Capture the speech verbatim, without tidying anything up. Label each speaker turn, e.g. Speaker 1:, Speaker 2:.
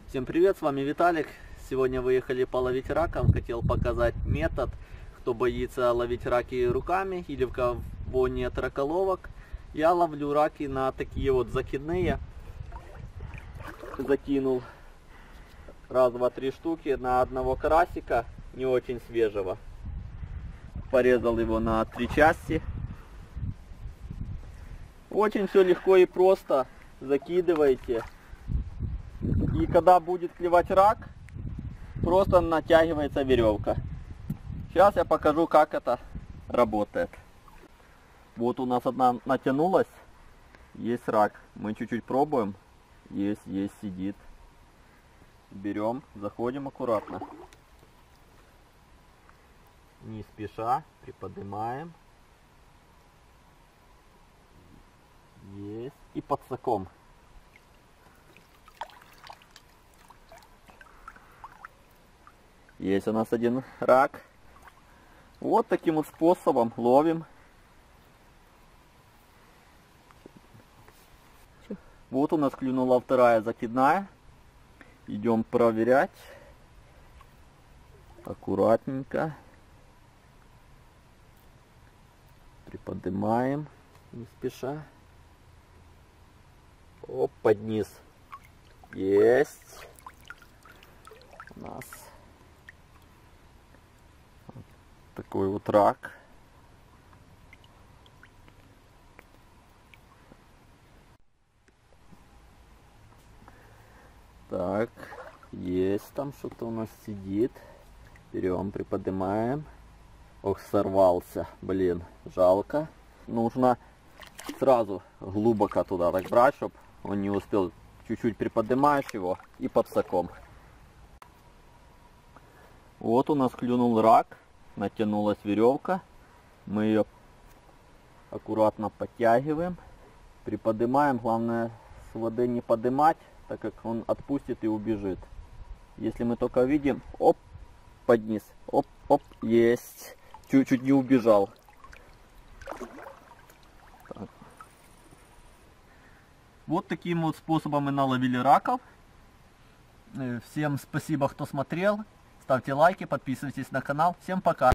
Speaker 1: Всем привет, с вами Виталик. Сегодня выехали половить раков. Хотел показать метод, кто боится ловить раки руками или в кого нет раколовок. Я ловлю раки на такие вот закидные. Закинул раз, два, три штуки на одного карасика, не очень свежего. Порезал его на три части. Очень все легко и просто. Закидываете. И когда будет клевать рак, просто натягивается веревка. Сейчас я покажу, как это работает. Вот у нас одна натянулась. Есть рак. Мы чуть-чуть пробуем. Есть, есть, сидит. Берем, заходим аккуратно. Не спеша, приподнимаем. Есть. И подсаком. Есть у нас один рак. Вот таким вот способом ловим. Вот у нас клюнула вторая закидная. Идем проверять. Аккуратненько. Приподнимаем. Не спеша. Оп, под низ. Есть. У нас такой вот рак. Так, есть там что-то у нас сидит. Берем, приподнимаем. Ох, сорвался, блин, жалко. Нужно сразу глубоко туда так брать, чтобы он не успел. Чуть-чуть приподнимаешь его и подсаком. Вот у нас клюнул рак. Натянулась веревка. Мы ее аккуратно подтягиваем. Приподнимаем. Главное с воды не поднимать, так как он отпустит и убежит. Если мы только видим, оп, под низ, оп, оп, есть. Чуть-чуть не убежал. Так. Вот таким вот способом мы наловили раков. Всем спасибо, кто смотрел. Ставьте лайки, подписывайтесь на канал. Всем пока.